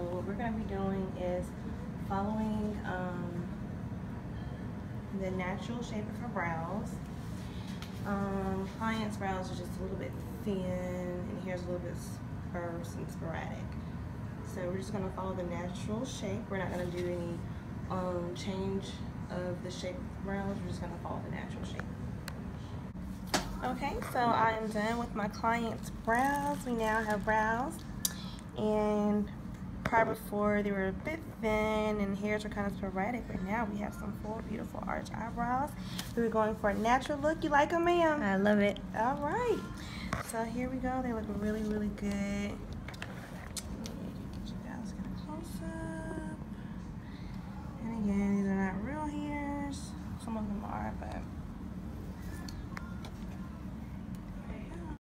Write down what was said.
what we're going to be doing is following the natural shape of her brows. Client's brows are just a little bit thin, and here's a little bit sparse and sporadic. So we're just going to follow the natural shape. We're not going to do any change of the shape of the brows. We're just going to follow the natural shape. Okay, so I am done with my client's brows. We now have brows, and prior before they were a bit thin and hairs were kind of sporadic, but now we have some full beautiful arch eyebrows. We were going for a natural look. You like them, ma'am? I love it. All right, so here we go. They look really, really good. Get you guys get a close up. And again, these are not real hairs. Some of them are, but